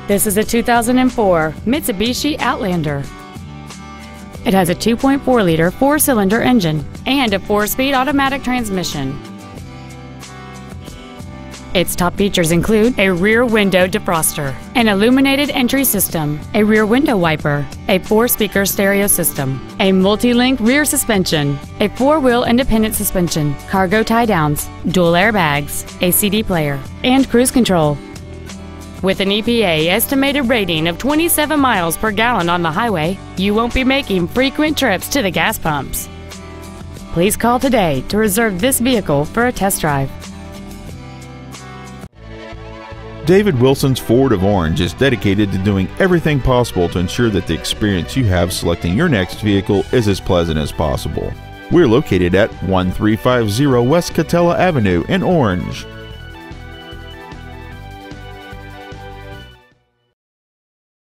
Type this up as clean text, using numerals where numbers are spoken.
This is a 2004 Mitsubishi Outlander. It has a 2.4-liter four-cylinder engine and a 4-speed automatic transmission. Its top features include a rear window defroster, an illuminated entry system, a rear window wiper, a 4-speaker stereo system, a multi-link rear suspension, a 4-wheel independent suspension, cargo tie-downs, dual airbags, a CD player, and cruise control. With an EPA estimated rating of 27 miles per gallon on the highway, you won't be making frequent trips to the gas pumps. Please call today to reserve this vehicle for a test drive. David Wilson's Ford of Orange is dedicated to doing everything possible to ensure that the experience you have selecting your next vehicle is as pleasant as possible. We're located at 1350 West Catella Avenue in Orange.